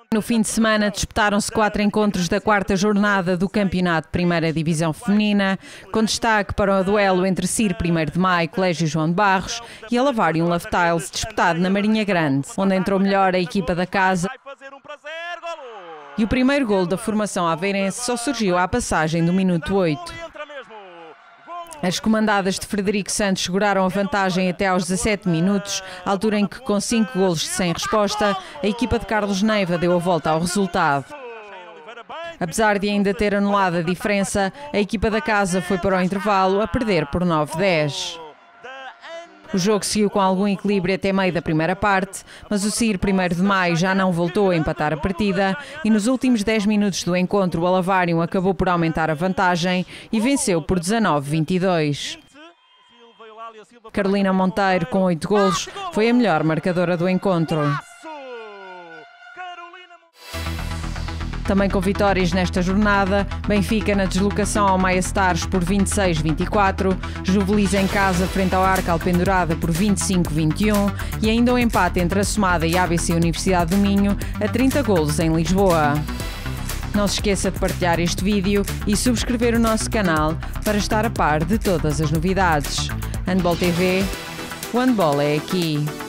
No fim de semana disputaram-se 4 encontros da 4ª jornada do Campeonato de Primeira Divisão Feminina, com destaque para o duelo entre CIR 1º de Maio, Colégio João de Barros, e Alavarium Love Tiles, disputado na Marinha Grande, onde entrou melhor a equipa da casa. E o primeiro golo da formação aveirense só surgiu à passagem do minuto 8. As comandadas de Frederico Santos seguraram a vantagem até aos 17 minutos, altura em que, com 5 golos sem resposta, a equipa de Carlos Neiva deu a volta ao resultado. Apesar de ainda ter anulado a diferença, a equipa da casa foi para o intervalo a perder por 9-10. O jogo seguiu com algum equilíbrio até meio da primeira parte, mas o CIR 1º de Maio já não voltou a empatar a partida e nos últimos 10 minutos do encontro o Alavarium acabou por aumentar a vantagem e venceu por 19-22. Carolina Monteiro, com 8 golos, foi a melhor marcadora do encontro. Também com vitórias nesta jornada, Benfica na deslocação ao Maia Stars por 26-24, Juvelis em casa frente ao Arca Alpendurada por 25-21 e ainda um empate entre a Somada e a ABC Universidade do Minho a 30 golos em Lisboa. Não se esqueça de partilhar este vídeo e subscrever o nosso canal para estar a par de todas as novidades. Handball TV, o handball é aqui.